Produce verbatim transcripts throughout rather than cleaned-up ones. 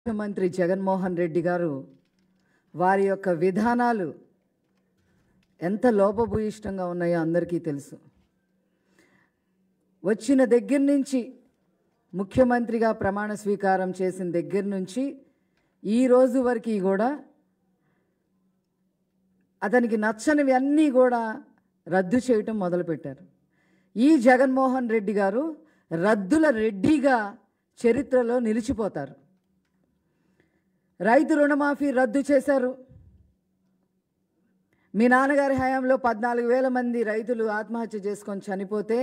ముఖ్యమంత్రి జగన్మోహన్ రెడ్డి గారు వారి యొక్క విధానాలు ఎంత లోపభూయిష్టంగా ఉన్నాయో అందరికీ తెలుసు. వచ్చిన దగ్గర నుంచి ముఖ్యమంత్రిగా ప్రమాణ స్వీకారం చేసిన దగ్గర నుంచి ఈ రోజు వరకు కూడా అతనికి నచ్చనివి అన్నీ కూడా రద్దు చేయటం మొదలుపెట్టారు. ఈ జగన్మోహన్ రెడ్డి గారు రద్దుల రెడ్డిగా చరిత్రలో నిలిచిపోతారు. రైతు రుణమాఫీ రద్దు చేశారు. మీ నాన్నగారి హయాంలో పద్నాలుగు వేల మంది రైతులు ఆత్మహత్య చేసుకొని చనిపోతే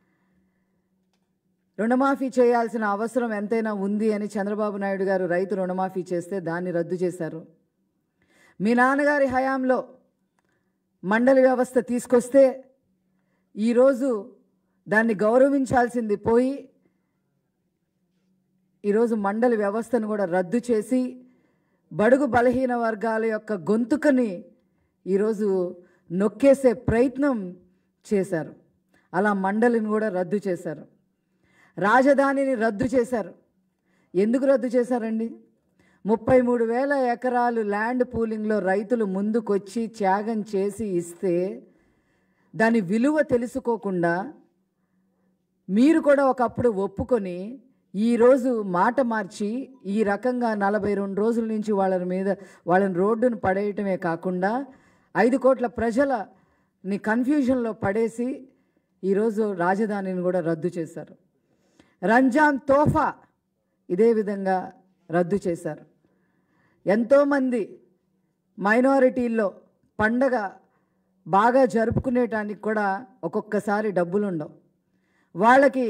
రుణమాఫీ చేయాల్సిన అవసరం ఎంతైనా ఉంది అని చంద్రబాబు నాయుడు గారు రైతు రుణమాఫీ చేస్తే దాన్ని రద్దు చేశారు. మీ నాన్నగారి హయాంలో మండలి వ్యవస్థ తీసుకొస్తే ఈరోజు దాన్ని గౌరవించాల్సింది పోయి ఈరోజు మండలి వ్యవస్థను కూడా రద్దు చేసి బడుగు బలహీన వర్గాల యొక్క గొంతుకని ఈరోజు నొక్కేసే ప్రయత్నం చేశారు. అలా మండలిని కూడా రద్దు చేశారు. రాజధానిని రద్దు చేశారు. ఎందుకు రద్దు చేశారండి? ముప్పై మూడు వేల ఎకరాలు ల్యాండ్ పూలింగ్లో రైతులు ముందుకొచ్చి త్యాగం చేసి ఇస్తే దాని విలువ తెలుసుకోకుండా మీరు కూడా ఒకప్పుడు ఒప్పుకొని ఈరోజు మాట మార్చి ఈ రకంగా నలభై రెండు రోజుల నుంచి వాళ్ళ మీద వాళ్ళని రోడ్డును పడేయటమే కాకుండా ఐదు కోట్ల ప్రజలని కన్ఫ్యూజన్లో పడేసి ఈరోజు రాజధానిని కూడా రద్దు చేశారు. రంజాన్ తోఫా ఇదే విధంగా రద్దు చేశారు. ఎంతోమంది మైనారిటీల్లో పండగ బాగా జరుపుకునేటానికి కూడా ఒక్కొక్కసారి డబ్బులు ఉండవు. వాళ్ళకి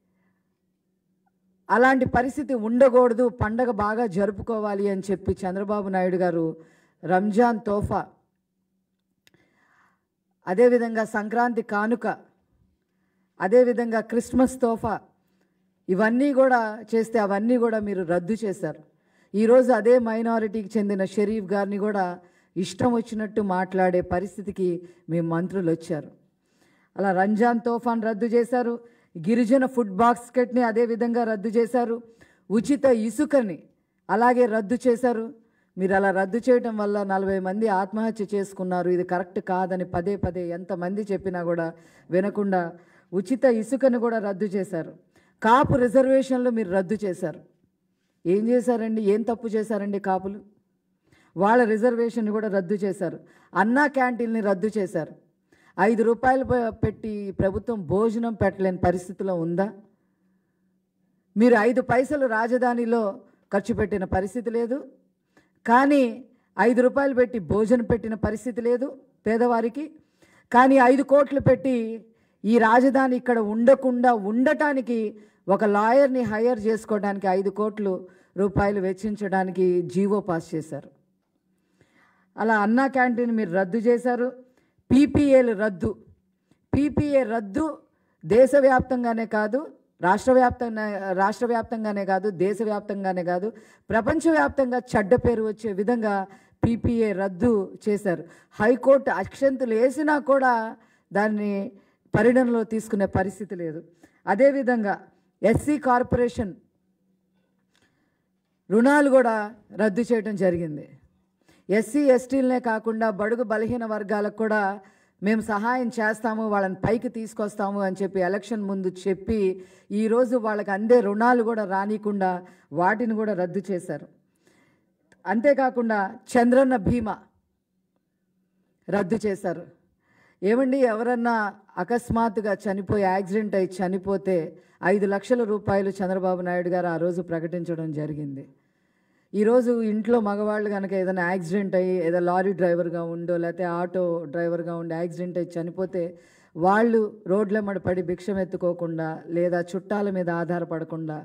అలాంటి పరిస్థితి ఉండకూడదు, పండగ బాగా జరుపుకోవాలి అని చెప్పి చంద్రబాబు నాయుడు గారు రంజాన్ తోఫా, అదేవిధంగా సంక్రాంతి కానుక, అదేవిధంగా క్రిస్మస్ తోఫా ఇవన్నీ కూడా చేస్తే అవన్నీ కూడా మీరు రద్దు చేశారు. ఈరోజు అదే మైనారిటీకి చెందిన షరీఫ్ గారిని కూడా ఇష్టం వచ్చినట్టు మాట్లాడే పరిస్థితికి మీ మంత్రులు వచ్చారు. అలా రంజాన్ తోఫాను రద్దు చేశారు. గిరిజన ఫుడ్ బాస్కెట్ని అదేవిధంగా రద్దు చేశారు. ఉచిత ఇసుకని అలాగే రద్దు చేశారు. మీరు అలా రద్దు చేయడం వల్ల నలభై మంది ఆత్మహత్య చేసుకున్నారు. ఇది కరెక్ట్ కాదని పదే పదే ఎంతమంది చెప్పినా కూడా వినకుండా ఉచిత ఇసుకను కూడా రద్దు చేశారు. కాపు రిజర్వేషన్లు మీరు రద్దు చేశారు. ఏం చేశారండి? ఏం తప్పు చేశారండి కాపులు? వాళ్ళ రిజర్వేషన్ కూడా రద్దు చేశారు. అన్నా క్యాంటీన్ని రద్దు చేశారు. ఐదు రూపాయలు పెట్టి ప్రభుత్వం భోజనం పెట్టలేని పరిస్థితిలో ఉందా? మీరు ఐదు పైసలు రాజధానిలో ఖర్చు పెట్టిన పరిస్థితి లేదు, కానీ ఐదు రూపాయలు పెట్టి భోజనం పెట్టిన పరిస్థితి లేదు పేదవారికి. కానీ ఐదు కోట్లు పెట్టి ఈ రాజధాని ఇక్కడ ఉండకుండా ఉండటానికి ఒక లాయర్ని హైర్ చేసుకోవడానికి ఐదు కోట్లు రూపాయలు వెచ్చించడానికి జీవో పాస్ చేశారు. అలా అన్నా క్యాంటీన్ మీరు రద్దు చేశారు. పీపీఏలు రద్దు. పీపీఏ రద్దు దేశవ్యాప్తంగానే కాదు, రాష్ట్ర వ్యాప్తంగా రాష్ట్ర వ్యాప్తంగానే కాదు, దేశవ్యాప్తంగానే కాదు, ప్రపంచవ్యాప్తంగా చెడ్డ పేరు వచ్చే విధంగా పీపీఏ రద్దు చేశారు. హైకోర్టు అక్షంతులు వేసినా కూడా దాన్ని పరిగణనలో తీసుకునే పరిస్థితి లేదు. అదేవిధంగా ఎస్సీ కార్పొరేషన్ రుణాలు కూడా రద్దు చేయడం జరిగింది. ఎస్సీ ఎస్టీలనే కాకుండా బడుగు బలహీన వర్గాలకు కూడా మేము సహాయం చేస్తాము, వాళ్ళని పైకి తీసుకొస్తాము అని చెప్పి ఎలక్షన్ ముందు చెప్పి ఈరోజు వాళ్ళకి అందే రుణాలు కూడా రానికుండా వాటిని కూడా రద్దు చేశారు. అంతేకాకుండా చంద్రన్న బీమా రద్దు చేశారు. ఏమండి, ఎవరన్నా అకస్మాత్తుగా చనిపోయి యాక్సిడెంట్ అయి చనిపోతే ఐదు లక్షల రూపాయలు చంద్రబాబు నాయుడు గారు ఆ రోజు ప్రకటించడం జరిగింది. ఈరోజు ఇంట్లో మగవాళ్ళు కనుక ఏదైనా యాక్సిడెంట్ అయ్యి ఏదో లారీ డ్రైవర్గా ఉండో లేకపోతే ఆటో డ్రైవర్గా ఉండి యాక్సిడెంట్ అయ్యి చనిపోతే వాళ్ళు రోడ్లెమ్మడి పడి భిక్షం ఎత్తుకోకుండా లేదా చుట్టాల మీద ఆధారపడకుండా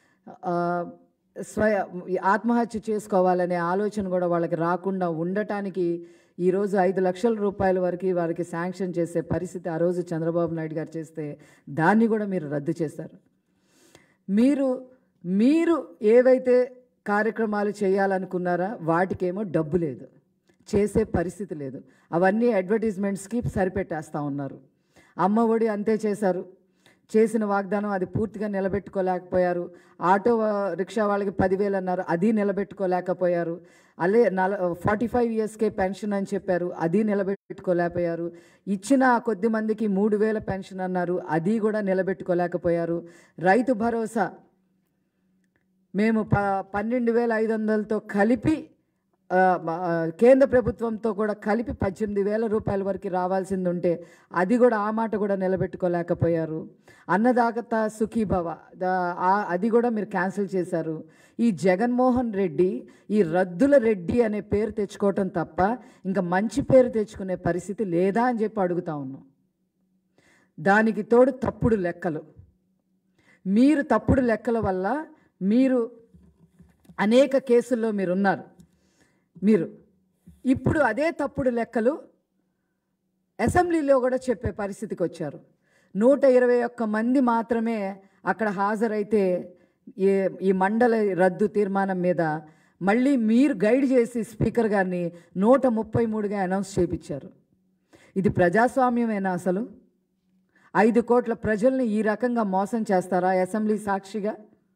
స్వయ ఆత్మహత్య చేసుకోవాలనే ఆలోచన కూడా వాళ్ళకి రాకుండా ఉండటానికి ఈరోజు ఐదు లక్షల రూపాయల వరకు వారికి శాంక్షన్ చేసే పరిస్థితి ఆ రోజు చంద్రబాబు నాయుడు గారు చేస్తే దాన్ని కూడా మీరు రద్దు చేశారు. మీరు మీరు ఏవైతే కార్యక్రమాలు చేయాలనుకున్నారా వాటికేమో డబ్బు లేదు, చేసే పరిస్థితి లేదు. అవన్నీ అడ్వర్టైజ్మెంట్స్కి సరిపెట్టేస్తూ ఉన్నారు. అమ్మ ఒడి అంతే చేశారు. చేసిన వాగ్దానం అది పూర్తిగా నిలబెట్టుకోలేకపోయారు. ఆటో రిక్షా వాళ్ళకి పదివేలు అన్నారు, అది నిలబెట్టుకోలేకపోయారు. అలే నల ఫార్టీ ఫైవ్ ఇయర్స్కే పెన్షన్ అని చెప్పారు, అది నిలబెట్టుకోలేకపోయారు. ఇచ్చిన కొద్ది మందికి మూడు వేల పెన్షన్ అన్నారు, అది కూడా నిలబెట్టుకోలేకపోయారు. రైతు భరోసా మేము ప పన్నెండు వేల ఐదు వందలతో కలిపి కేంద్ర ప్రభుత్వంతో కూడా కలిపి పద్దెనిమిది వేల రూపాయల వరకు రావాల్సింది ఉంటే అది కూడా ఆ మాట కూడా నిలబెట్టుకోలేకపోయారు. అన్నదాత సుఖీభవ అది కూడా మీరు క్యాన్సిల్ చేశారు. ఈ జగన్మోహన్ రెడ్డి ఈ రద్దుల రెడ్డి అనే పేరు తెచ్చుకోవటం తప్ప ఇంకా మంచి పేరు తెచ్చుకునే పరిస్థితి లేదా అని చెప్పి అడుగుతా ఉన్నాం. దానికి తోడు తప్పుడు లెక్కలు. మీరు తప్పుడు లెక్కల వల్ల మీరు అనేక కేసుల్లో మీరున్నారు. మీరు ఇప్పుడు అదే తప్పుడు లెక్కలు అసెంబ్లీలో కూడా చెప్పే పరిస్థితికి వచ్చారు. నూట ఇరవై ఒక్క మంది మాత్రమే అక్కడ హాజరైతే ఏ ఈ మండల రద్దు తీర్మానం మీద మళ్ళీ మీరు గైడ్ చేసి స్పీకర్ గారిని నూట ముప్పై మూడుగా అనౌన్స్ చేయించారు. ఇది ప్రజాస్వామ్యమేనా? అసలు ఐదు కోట్ల ప్రజల్ని ఈ రకంగా మోసం చేస్తారా అసెంబ్లీ సాక్షిగా?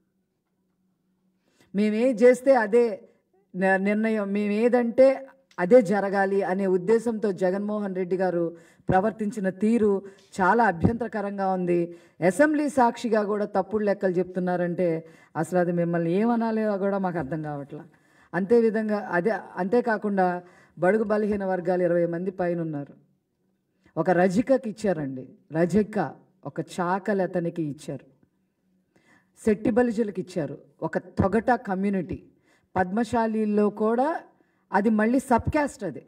మేమేం చేస్తే అదే నిర్ణయం, మేమేదంటే అదే జరగాలి అనే ఉద్దేశంతో జగన్మోహన్ రెడ్డి గారు ప్రవర్తించిన తీరు చాలా అభ్యంతరకరంగా ఉంది. అసెంబ్లీ సాక్షిగా కూడా తప్పుడు లెక్కలు చెప్తున్నారంటే అసలు అది మిమ్మల్ని ఏమనాలో కూడా మాకు అర్థం కావట్లా. అంతేవిధంగా అదే అంతేకాకుండా బడుగు బలహీన వర్గాలు ఇరవై మంది పైన ఉన్నారు. ఒక రజికకి ఇచ్చారండి, రజిక ఒక చాకలతనికి ఇచ్చారు, శెట్టి బలిజలకు ఇచ్చారు, ఒక తొగట కమ్యూనిటీ పద్మశాలీల్లో కూడా అది మళ్ళీ సబ్ క్యాస్ట్, అది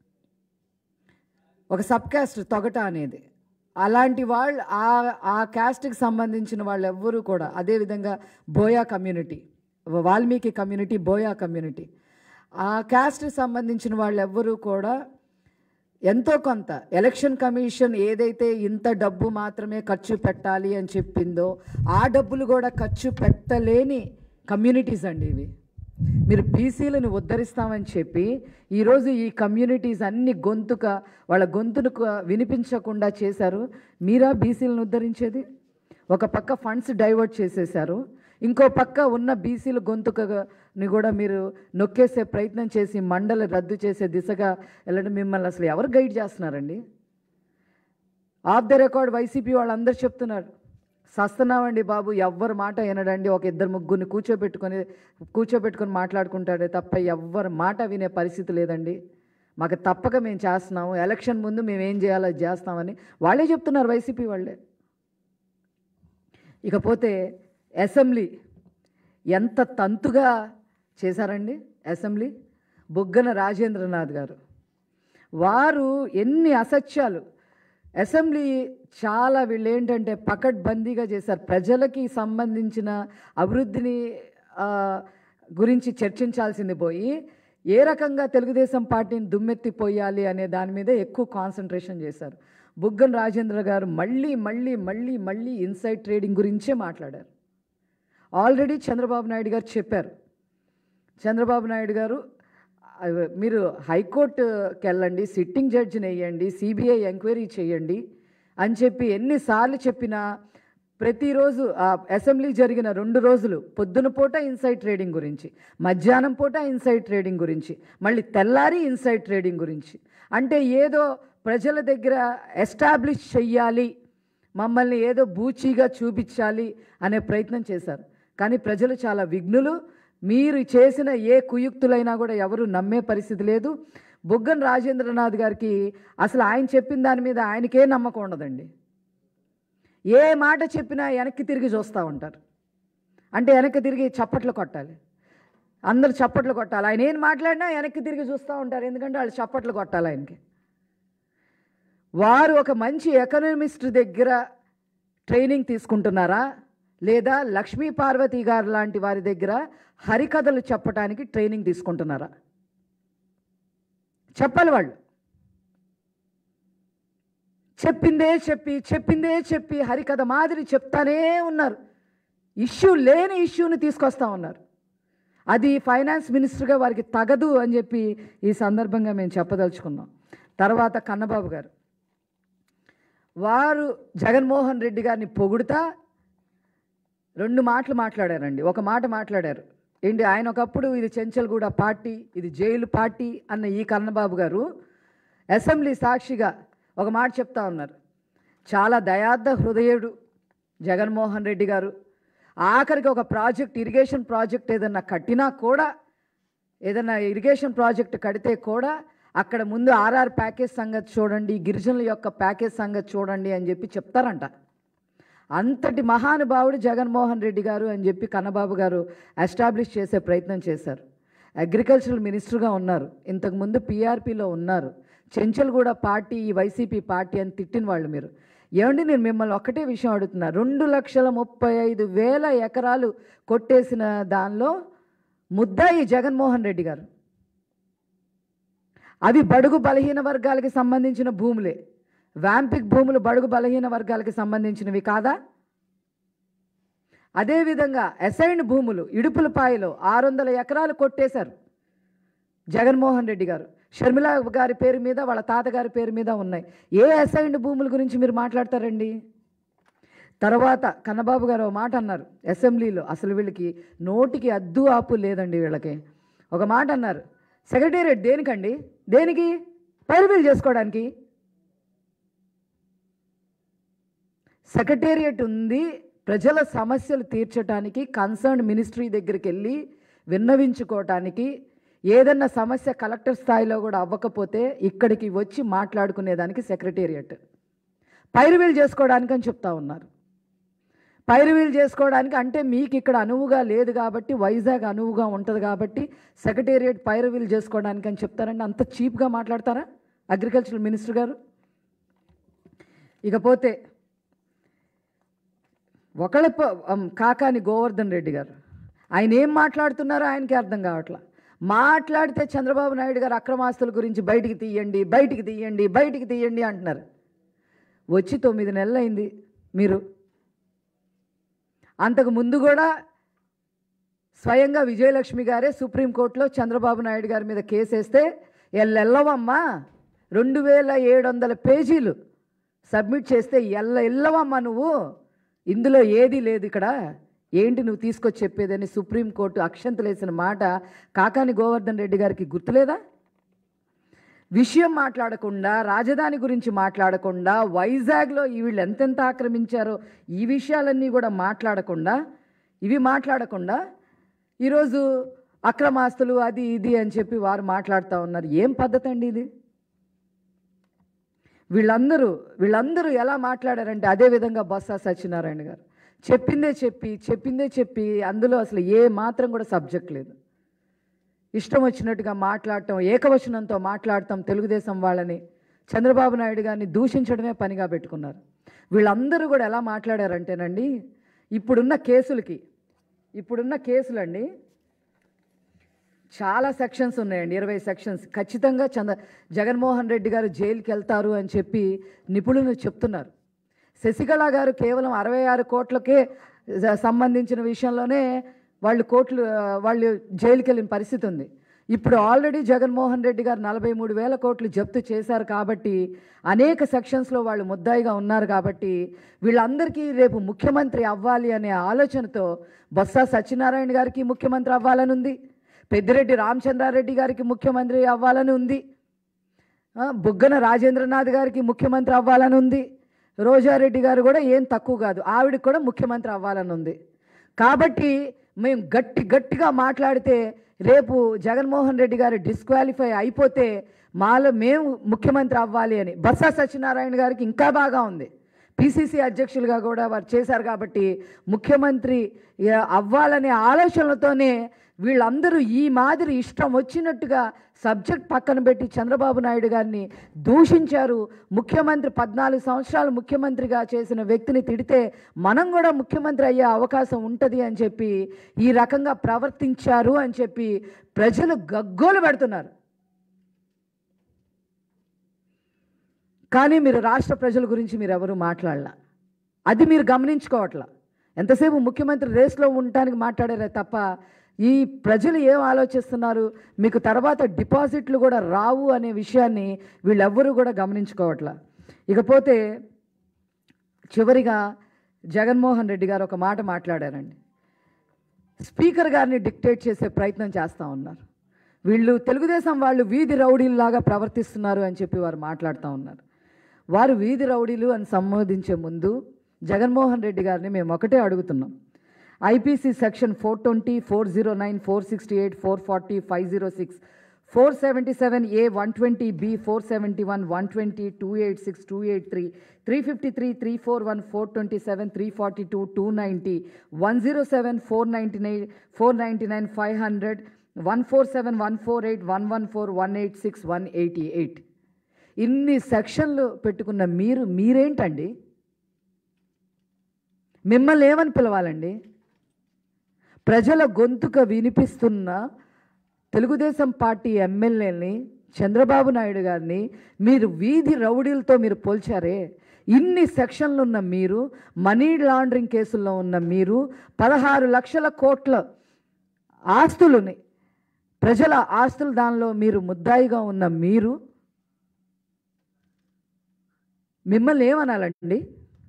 ఒక సబ్ క్యాస్ట్ తొగట అనేది. అలాంటి వాళ్ళు ఆ ఆ క్యాస్ట్కి సంబంధించిన వాళ్ళు ఎవ్వరూ కూడా, అదేవిధంగా Boya community, Valmiki community, Boya community, ఆ క్యాస్ట్కి సంబంధించిన వాళ్ళు ఎవ్వరూ కూడా ఎంతో కొంత ఎలక్షన్ కమిషన్ ఏదైతే ఇంత డబ్బు మాత్రమే ఖర్చు పెట్టాలి అని చెప్పిందో ఆ డబ్బులు కూడా ఖర్చు పెట్టలేని కమ్యూనిటీస్ అండి ఇవి. మీరు బీసీలను ఉద్ధరిస్తామని చెప్పి ఈరోజు ఈ కమ్యూనిటీస్ అన్ని గొంతుక వాళ్ళ గొంతును వినిపించకుండా చేశారు. మీరా బీసీలను ఉద్ధరించేది? ఒక పక్క ఫండ్స్ డైవర్ట్ చేసేశారు, ఇంకో పక్క ఉన్న బీసీల గొంతుకని కూడా మీరు నొక్కేసే ప్రయత్నం చేసి మండలి రద్దు చేసే దిశగా వెళ్ళడం మిమ్మల్ని అసలు ఎవరు గైడ్ చేస్తున్నారండి? ఆఫ్ ద రికార్డ్ వైసీపీ వాళ్ళందరూ చెప్తున్నారు, సస్తున్నామండి బాబు, ఎవ్వరు మాట వినడండి, ఒక ఇద్దరు ముగ్గురిని కూర్చోబెట్టుకొని కూర్చోబెట్టుకొని మాట్లాడుకుంటాడే తప్ప ఎవ్వరు మాట వినే పరిస్థితి లేదండి, మాకు తప్పక మేము చేస్తున్నాము, ఎలక్షన్ ముందు మేము ఏం చేయాలో అది చేస్తామని వాళ్ళే చెప్తున్నారు, వైసీపీ వాళ్ళే. ఇకపోతే అసెంబ్లీ ఎంత తంతుగా చేశారండి అసెంబ్లీ. బుగ్గన రాజేంద్రనాథ్ గారు వారు ఎన్ని అసత్యాలు అసెంబ్లీ చాలా వీళ్ళు ఏంటంటే పకడ్బందీగా చేశారు. ప్రజలకి సంబంధించిన అభివృద్ధిని గురించి చర్చించాల్సింది పోయి ఏ రకంగా తెలుగుదేశం పార్టీని దుమ్మెత్తిపోయాలి అనే దాని మీద ఎక్కువ కాన్సన్ట్రేషన్ చేశారు. బుగ్గన రాజేంద్ర గారు మళ్ళీ మళ్ళీ మళ్ళీ మళ్ళీ ఇన్సైడ్ ట్రేడింగ్ గురించే మాట్లాడారు. ఆల్రెడీ చంద్రబాబు నాయుడు గారు చెప్పారు, చంద్రబాబు నాయుడు గారు మీరు హైకోర్టుకి వెళ్ళండి, సిట్టింగ్ జడ్జిని వేయండి, సిబిఐ ఎంక్వైరీ చేయండి అని చెప్పి ఎన్నిసార్లు చెప్పినా ప్రతిరోజు అసెంబ్లీ జరిగిన రెండు రోజులు పొద్దున పూట ఇన్సైడ్ ట్రేడింగ్ గురించి, మధ్యాహ్నం పూట ఇన్సైడ్ ట్రేడింగ్ గురించి, మళ్ళీ తెల్లారి ఇన్సైడ్ ట్రేడింగ్ గురించి. అంటే ఏదో ప్రజల దగ్గర ఎస్టాబ్లిష్ చెయ్యాలి, మమ్మల్ని ఏదో బూచీగా చూపించాలి అనే ప్రయత్నం చేశారు. కానీ ప్రజలు చాలా విఘ్నులు, మీరు చేసిన ఏ కుయుక్తులైనా కూడా ఎవరు నమ్మే పరిస్థితి లేదు. బుగ్గన రాజేంద్రనాథ్ గారికి అసలు ఆయన చెప్పిన దాని మీద ఆయనకే నమ్మకం ఉండదండి. ఏ మాట చెప్పినా వెనక్కి తిరిగి చూస్తూ ఉంటారు. అంటే వెనక్కి తిరిగి చప్పట్లు కొట్టాలి, అందరు చప్పట్లు కొట్టాలి. ఆయన ఏం మాట్లాడినా వెనక్కి తిరిగి చూస్తూ ఉంటారు, ఎందుకంటే వాళ్ళు చప్పట్లు కొట్టాలి ఆయనకి. వారు ఒక మంచి ఎకనామిస్ట్ దగ్గర ట్రైనింగ్ తీసుకుంటున్నారా, లేదా లక్ష్మీ పార్వతి గారు లాంటి వారి దగ్గర హరికథలు చెప్పడానికి ట్రైనింగ్ తీసుకుంటున్నారా? చెప్పాలి. వాళ్ళు చెప్పిందే చెప్పి చెప్పిందే చెప్పి హరికథ మాదిరి చెప్తానే ఉన్నారు. ఇష్యూ లేని ఇష్యూని తీసుకొస్తా ఉన్నారు. అది ఫైనాన్స్ మినిస్టర్గా వారికి తగదు అని చెప్పి ఈ సందర్భంగా మేము చెప్పదలుచుకున్నాం. తర్వాత కన్నబాబు గారు వారు జగన్మోహన్ రెడ్డి గారిని పొగుడుతా రెండు మాటలు మాట్లాడారండి. ఒక మాట మాట్లాడారు ఏంటి, ఆయన ఒకప్పుడు ఇది చెంచల్గూడ పార్టీ, ఇది జైలు పార్టీ అన్న ఈ కన్నబాబు గారు అసెంబ్లీ సాక్షిగా ఒక మాట చెప్తా ఉన్నారు. చాలా దయార్థ హృదయుడు జగన్మోహన్ రెడ్డి గారు. ఆఖరికి ఒక ప్రాజెక్ట్, ఇరిగేషన్ ప్రాజెక్ట్ ఏదన్నా కట్టినా కూడా, ఏదన్నా ఇరిగేషన్ ప్రాజెక్ట్ కడితే కూడా అక్కడ ముందు ఆర్ఆర్ ప్యాకేజ్ సంగతి చూడండి, గిరిజనుల యొక్క ప్యాకేజ్ సంగతి చూడండి అని చెప్పి చెప్తారంట. అంతటి మహానుభావుడు జగన్మోహన్ రెడ్డి గారు అని చెప్పి కన్నబాబు గారు ఎస్టాబ్లిష్ చేసే ప్రయత్నం చేశారు. అగ్రికల్చరల్ మినిస్టర్గా ఉన్నారు, ఇంతకుముందు పీఆర్పీలో ఉన్నారు. చెంచల్గూడ పార్టీ ఈ వైసీపీ పార్టీ అని తిట్టిన వాళ్ళు మీరు. ఏమండి, నేను మిమ్మల్ని ఒక్కటే విషయం అడుగుతున్నా. రెండు లక్షల ముప్పై ఐదు వేల ఎకరాలు కొట్టేసిన దానిలో ముద్దాయి జగన్మోహన్ రెడ్డి గారు. అవి బడుగు బలహీన వర్గాలకి సంబంధించిన భూములే. వ్యాంపిక్ భూములు బడుగు బలహీన వర్గాలకి సంబంధించినవి కాదా? అదేవిధంగా అసైన్డ్ భూములు ఇడుపులపాయలో ఆరు వందల ఎకరాలు కొట్టేశారు జగన్మోహన్ రెడ్డి గారు. షర్మిల గారి పేరు మీద, వాళ్ళ తాతగారి పేరు మీద ఉన్నాయి. ఏ అసైన్డ్ భూముల గురించి మీరు మాట్లాడతారండి? తర్వాత కన్నబాబు గారు ఒక మాట అన్నారు అసెంబ్లీలో. అసలు వీళ్ళకి నోటికి అద్దు ఆపు లేదండి వీళ్ళకి. ఒక మాట అన్నారు, సెక్రటేరియట్ దేనికండి? దేనికి? పైరువీలు చేసుకోవడానికి. సెక్రటేరియట్ ఉంది ప్రజల సమస్యలు తీర్చడానికి, కన్సర్న్ మినిస్ట్రీ దగ్గరికి వెళ్ళి విన్నవించుకోవటానికి. ఏదన్నా సమస్య కలెక్టర్ స్థాయిలో కూడా అవ్వకపోతే ఇక్కడికి వచ్చి మాట్లాడుకునేదానికి సెక్రటేరియట్. పైరువీలు చేసుకోవడానికి అని చెప్తా ఉన్నారు. పైరువీలు చేసుకోవడానికి అంటే మీకు ఇక్కడ అనువుగా లేదు కాబట్టి, వైజాగ్ అనువుగా ఉంటుంది కాబట్టి సెక్రటేరియట్ పైరువీలు చేసుకోవడానికి అని చెప్తారండి. అంత చీప్గా మాట్లాడతారా అగ్రికల్చర్ మినిస్టర్ గారు? ఇకపోతే ఒకళ్ళ కాకాని గోవర్ధన్ రెడ్డి గారు, ఆయన ఏం మాట్లాడుతున్నారో ఆయనకి అర్థం కావట్లా. మాట్లాడితే చంద్రబాబు నాయుడు గారు అక్రమాస్తుల గురించి బయటికి తీయండి, బయటికి తీయండి, బయటికి తీయండి అంటున్నారు. వచ్చి తొమ్మిది నెలలు అయింది మీరు. అంతకు ముందు కూడా స్వయంగా విజయలక్ష్మి గారే సుప్రీంకోర్టులో చంద్రబాబు నాయుడు గారి మీద కేసు వేస్తే ఎల్లెల్లవమ్మా రెండు వేల ఏడు వందల పేజీలు సబ్మిట్ చేస్తే ఎల్ల ఎల్లవమ్మా నువ్వు, ఇందులో ఏది లేదు ఇక్కడ, ఏంటి నువ్వు తీసుకొచ్చి చెప్పేదని సుప్రీంకోర్టు అక్షంతలు వేసిన మాట కాకాని గోవర్ధన్ రెడ్డి గారికి గుర్తులేదా? విషయం మాట్లాడకుండా, రాజధాని గురించి మాట్లాడకుండా, వైజాగ్లో వీళ్ళు ఎంతెంత ఆక్రమించారో ఈ విషయాలన్నీ కూడా మాట్లాడకుండా, ఇవి మాట్లాడకుండా ఈరోజు అక్రమాస్తులు అది ఇది అని చెప్పి వారు మాట్లాడుతూ ఉన్నారు. ఏం పద్ధతి అండి ఇది? వీళ్ళందరూ వీళ్ళందరూ ఎలా మాట్లాడారంటే అదేవిధంగా బొత్స సత్యనారాయణ గారు చెప్పిందే చెప్పి చెప్పిందే చెప్పి అందులో అసలు ఏ మాత్రం కూడా సబ్జెక్ట్ లేదు. ఇష్టం వచ్చినట్టుగా మాట్లాడటం, ఏకవచనంతో మాట్లాడటం, తెలుగుదేశం వాళ్ళని, చంద్రబాబు నాయుడు గారిని దూషించడమే పనిగా పెట్టుకున్నారు. వీళ్ళందరూ కూడా ఎలా మాట్లాడారంటేనండి, ఇప్పుడున్న కేసులకి ఇప్పుడున్న కేసులండి చాలా సెక్షన్స్ ఉన్నాయండి, ఇరవై సెక్షన్స్. ఖచ్చితంగా చంద్ర జగన్మోహన్ రెడ్డి గారు జైలుకి వెళ్తారు అని చెప్పి నిపుణులు చెప్తున్నారు. శశికళ గారు కేవలం అరవై ఆరు కోట్లకే సంబంధించిన విషయంలోనే వాళ్ళు కోట్లు వాళ్ళు జైలుకి వెళ్ళిన పరిస్థితి ఉంది. ఇప్పుడు ఆల్రెడీ జగన్మోహన్ రెడ్డి గారు నలభై మూడు వేల కోట్లు జప్తు చేశారు కాబట్టి, అనేక సెక్షన్స్లో వాళ్ళు ముద్దాయిగా ఉన్నారు కాబట్టి, వీళ్ళందరికీ రేపు ముఖ్యమంత్రి అవ్వాలి అనే ఆలోచనతో బొత్స సత్యనారాయణ గారికి ముఖ్యమంత్రి అవ్వాలని ఉంది, పెద్దిరెడ్డి రామచంద్రారెడ్డి గారికి ముఖ్యమంత్రి అవ్వాలని ఉంది, బుగ్గన రాజేంద్రనాథ్ గారికి ముఖ్యమంత్రి అవ్వాలని ఉంది, రోజారెడ్డి గారు కూడా ఏం తక్కువ కాదు, ఆవిడకి కూడా ముఖ్యమంత్రి అవ్వాలని ఉంది. కాబట్టి మేము గట్టి గట్టిగా మాట్లాడితే రేపు జగన్మోహన్ రెడ్డి గారు డిస్క్వాలిఫై అయిపోతే మాలో మేము ముఖ్యమంత్రి అవ్వాలి అని. బొత్స సత్యనారాయణ గారికి ఇంకా బాగా ఉంది, పిసిసి అధ్యక్షులుగా కూడా వారు చేశారు కాబట్టి ముఖ్యమంత్రి అవ్వాలనే ఆలోచనలతోనే వీళ్ళందరూ ఈ మాదిరి ఇష్టం వచ్చినట్టుగా సబ్జెక్ట్ పక్కన పెట్టి చంద్రబాబు నాయుడు గారిని దూషించారు. ముఖ్యమంత్రి పద్నాలుగు సంవత్సరాలు ముఖ్యమంత్రిగా చేసిన వ్యక్తిని తిడితే మనం కూడా ముఖ్యమంత్రి అయ్యే అవకాశం ఉంటుంది అని చెప్పి ఈ రకంగా ప్రవర్తించారు అని చెప్పి ప్రజలు గగ్గోలు పెడుతున్నారు. కానీ మీరు రాష్ట్ర ప్రజల గురించి మీరు ఎవరు మాట్లాడలా, అది మీరు గమనించుకోవట్లా. ఎంతసేపు ముఖ్యమంత్రి రేస్లో ఉండటానికి మాట్లాడారే తప్ప ఈ ప్రజలు ఏం ఆలోచిస్తున్నారు, మీకు తర్వాత డిపాజిట్లు కూడా రావు అనే విషయాన్ని వీళ్ళెవ్వరూ కూడా గమనించుకోవట్లా. ఇకపోతే చివరిగా జగన్మోహన్ రెడ్డి గారు ఒక మాట మాట్లాడారండి. స్పీకర్ గారిని డిక్టేట్ చేసే ప్రయత్నం చేస్తూ ఉన్నారు. వీళ్ళు తెలుగుదేశం వాళ్ళు వీధి రౌడీల్లాగా ప్రవర్తిస్తున్నారు అని చెప్పి వారు మాట్లాడుతూ ఉన్నారు. వారు వీధి రౌడీలు అని సంబోధించే ముందు జగన్మోహన్ రెడ్డి గారిని మేము ఒకటే అడుగుతున్నాం. IPC section four twenty four zero nine four sixty eight four forty five zero six four seventy seven A one twenty B four seventy one one twenty two eight six two eight three three fifty three three four one four twenty seven three forty two two ninety one zero seven four ninety nine four ninety nine five hundred one four seven one four eight one one four one eight six one eighty eight ఇన్ని సెక్షన్లు పెట్టుకున్న మీరు మీరేంటండి? మిమ్మల్ని ఏమని పిలవాలండి? ప్రజల గొంతుక వినిపిస్తున్న Telugu Desam party ఎమ్మెల్యేని చంద్రబాబు నాయుడు గారిని మీరు వీధి రౌడీలతో మీరు పోల్చారే. ఇన్ని సెక్షన్లు ఉన్న మీరు, మనీ లాండరింగ్ కేసుల్లో ఉన్న మీరు, పదహారు లక్షల కోట్ల ఆస్తులని, ప్రజల ఆస్తులు దానిలో మీరు ముద్దాయిగా ఉన్న మీరు, మిమ్మల్ని ఏమనాలండి?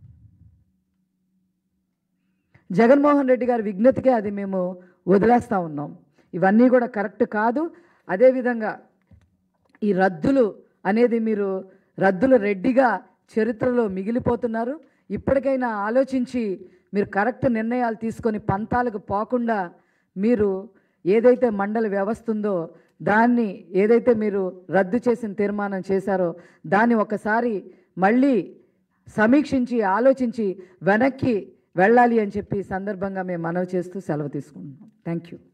జగన్మోహన్ రెడ్డి గారి విజ్ఞతకే అది మేము వదిలేస్తూ ఉన్నాం. ఇవన్నీ కూడా కరెక్ట్ కాదు. అదేవిధంగా ఈ రద్దులు అనేది మీరు రద్దుల రెడ్డిగా చరిత్రలో మిగిలిపోతున్నారు. ఇప్పటికైనా ఆలోచించి మీరు కరెక్ట్ నిర్ణయాలు తీసుకొని పంతాలకు పోకుండా మీరు ఏదైతే మండలి వ్యవస్థ ఉందో దాన్ని ఏదైతే మీరు రద్దు చేసిన తీర్మానం చేశారో దాన్ని ఒకసారి మళ్ళీ సమీక్షించి ఆలోచించి వెనక్కి వెళ్ళాలి అని చెప్పి సందర్భంగా మేము మనవి చేస్తూ సెలవు తీసుకుంటున్నాం. Thank you.